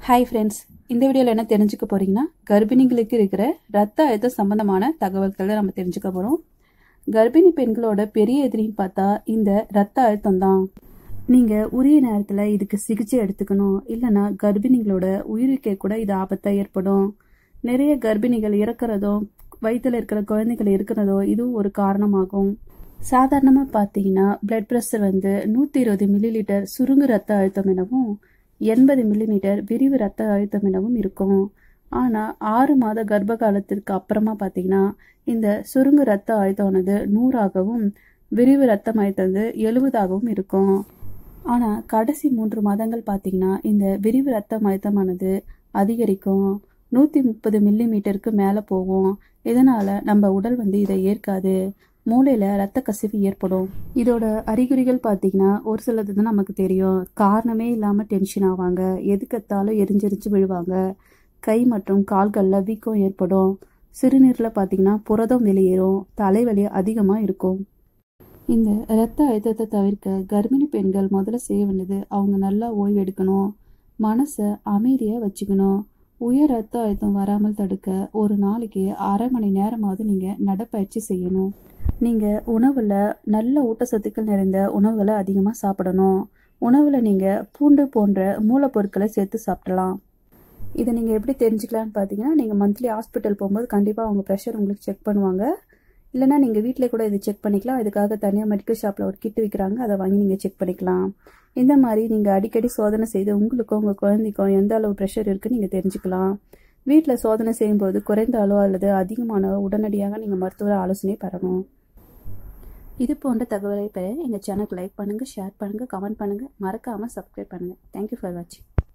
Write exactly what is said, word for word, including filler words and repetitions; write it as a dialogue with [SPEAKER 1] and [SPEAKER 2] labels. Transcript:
[SPEAKER 1] Hi friends, இந்த வீடியோவில் என்ன தெரிஞ்சுக்க போகிறீங்கன்னா, கர்ப்பிணிகளுக்கு இருக்கிற ரத்த அழுத்தம் சம்பந்தமான தகவல்களை நம்ம தெரிஞ்சுக்க போகிறோம். கர்ப்பிணி பெண்களோட பெரிய எதிரின்னு பார்த்தா இந்த ரத்த அழுத்தம் தான். நீங்கள் உரிய நேரத்தில் இதுக்கு சிகிச்சை எடுத்துக்கணும், இல்லைன்னா கர்ப்பிணிகளோட உயிருக்கே கூட இது ஆபத்தாக ஏற்படும். நிறைய கர்ப்பிணிகள் இறக்குறதோ வயிற்றில் இருக்கிற குழந்தைகள் இருக்கிறதோ இதுவும் ஒரு காரணமாகும். சாதாரணமாக பார்த்தீங்கன்னா பிளட் ப்ரெஷர் வந்து நூற்றி இருபது மில்லி லிட்டர் சுருங்கு ரத்த அழுத்தம் எனவும் எண்பது மில்லிமீட்டர் விரிவு ரத்த அழுத்தம் எனவும் இருக்கும். ஆனால் ஆறு மாத கர்ப்ப காலத்திற்கு அப்புறமா பார்த்தீங்கன்னா இந்த சுருங்கு ரத்த அழுத்தமானது நூறாகவும் விரிவு ரத்தம் அழுத்தது எழுபதாகவும் இருக்கும். ஆனால் கடைசி மூன்று மாதங்கள் பார்த்தீங்கன்னா இந்த விரிவு ரத்தம் அழுத்தமானது அதிகரிக்கும், நூற்றி முப்பது மில்லிமீட்டருக்கு மேலே போகும். இதனால் நம்ம உடல் வந்து இதை ஏற்காது, மூளையில் ரத்த கசிவு ஏற்படும். இதோட அறிகுறிகள் பார்த்தீங்கன்னா ஒரு சிலது தான் நமக்கு தெரியும். காரணமே இல்லாமல் டென்ஷன் ஆவாங்க, எதுக்கத்தாலும் எரிஞ்செரிச்சு விழுவாங்க, கை மற்றும் கால்களில் வீக்கம் ஏற்படும், சிறுநீரில் பார்த்தீங்கன்னா புரதம் வெளியேறும், தலைவலி அதிகமாக இருக்கும். இந்த இரத்த அழுத்தத்தை தவிர்க்க கர்ப்பிணி பெண்கள் முதல்ல செய்ய வேண்டியது அவங்க நல்லா ஓய்வு எடுக்கணும், மனசை அமைதியாக வச்சுக்கணும். உயர் ரத்த அழுத்தம் வராமல் தடுக்க ஒரு நாளைக்கு அரை மணி நேரமாவது நீங்கள் நடைப்பயிற்சி செய்யணும். நீங்கள் உணவில் நல்ல ஊட்டச்சத்துக்கள் நிறைந்த உணவுகளை அதிகமாக சாப்பிடணும். உணவில் நீங்கள் பூண்டு போன்ற மூலப்பொருட்களை சேர்த்து சாப்பிடலாம். இதை நீங்கள் எப்படி தெரிஞ்சுக்கலான்னு பார்த்தீங்கன்னா, நீங்கள் மந்த்லி ஹாஸ்பிட்டல் போகும்போது கண்டிப்பாக அவங்க ப்ரெஷர் உங்களுக்கு செக் பண்ணுவாங்க. இல்லைனா நீங்கள் வீட்டில் கூட இதை செக் பண்ணிக்கலாம். இதுக்காக தனியாக மெடிக்கல் ஷாப்பில் ஒரு கிட் விற்கிறாங்க, அதை வாங்கி நீங்கள் செக் பண்ணிக்கலாம். இந்த மாதிரி நீங்கள் அடிக்கடி சோதனை செய்து உங்களுக்கும் உங்கள் குழந்தைக்கும் எந்த அளவு ப்ரெஷர் இருக்குன்னு நீங்கள் தெரிஞ்சுக்கலாம். வீட்டில் சோதனை செய்யும்போது குறைந்த அளவு அல்லது அதிகமான உடனடியாக நீங்கள் மருத்துவ ஆலோசனை பெறணும். இது போன்ற தகவலை பெற எங்கள் சேனலுக்கு லைக் பண்ணுங்கள், ஷேர் பண்ணுங்கள், கமெண்ட் பண்ணுங்கள், மறக்காமல் சப்ஸ்கிரைப் பண்ணுங்கள். தேங்க்யூ ஃபார் வாட்சிங்.